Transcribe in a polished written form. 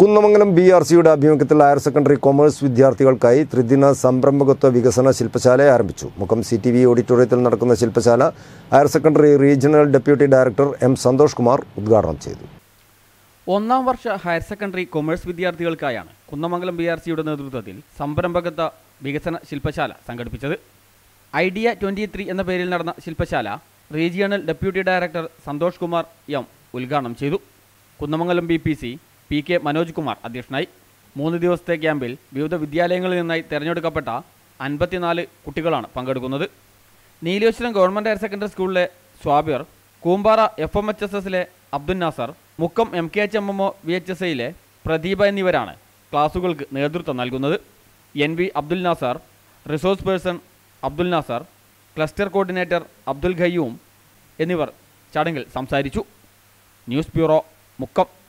കുന്നമംഗലം BRCയുടെ ആഭിമുഖ്യത്തിൽ higher secondary commerce വിദ്യാർത്ഥികൾക്കായി ത്രിദിന സംരംഭകത്വ വികസന ശില്പശാല ആരംഭിച്ചു. മുക്കം CTV ഓഡിറ്റോറിയത്തിൽ നടക്കുന്ന ശില്പശാല higher secondary regional deputy director M. Santhosh Kumar ഉദ്ഘാടനം ചെയ്തു. ഒന്നാം വർഷ ഹയർ സെക്കൻഡറി കൊമേഴ്സ് വിദ്യാർത്ഥികൾക്കായാണ് കുന്നമംഗലം BRCയുടെ നേതൃത്വത്തിൽ സംരംഭകത്വ വികസന ശില്പശാല സംഘടിപ്പിച്ചത്. ഐഡിയ 23 എന്ന പേരിൽ നടന്ന ശില്പശാല regional deputy director Santhosh Kumar M. ഉദ്ഘാടനം ചെയ്തു. കുന്നമംഗലം BPC PK മനോജ് കുമാർ അധ്യക്ഷനായി. 3 ദിവസത്തെ ക്യാമ്പിൽ വിവിധ വിദ്യാലയങ്ങളിൽ നിന്നായി തിരഞ്ഞെടുക്കപ്പെട്ട 54 കുട്ടികളാണ് പങ്കെടുക്കുന്നത്. നീലേശ്വരം ഗവൺമെൻറ് ഹയർ സെക്കൻഡറി സ്കൂളിലെ സ്വാബിർ, കൂമ്പാറ FMHSSലെ അബ്ദുൽ നാസർ, മുക്കം MKHMMO VHSIലെ പ്രദീപ എന്നിവരാണ് ക്ലാസുകൾക്ക് നേതൃത്വം നൽകുന്നത്. NV Abdul Nasser, resource person Abdul Nasser, cluster coordinator Abdul Khayyum എന്നിവർ ചടങ്ങിൽ സംസാരിച്ചു. News bureau, Mukkam.